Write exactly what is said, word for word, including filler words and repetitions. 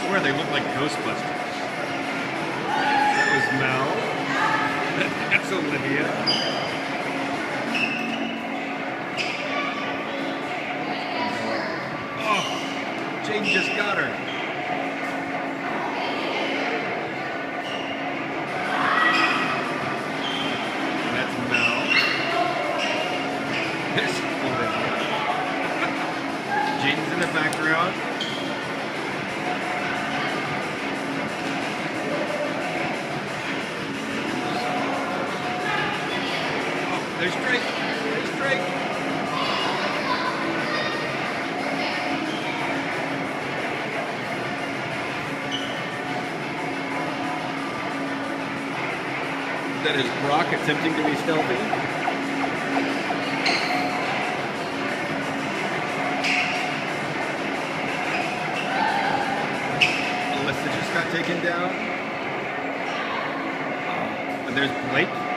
swear they look like Ghostbusters. That was Mel. That's Olivia. Oh, Jane just got her. That's Mel. There's Olivia. Jane's in the background. There's Drake. There's Drake. That is Brock attempting to be stealthy. Alyssa just got taken down. And there's Blake.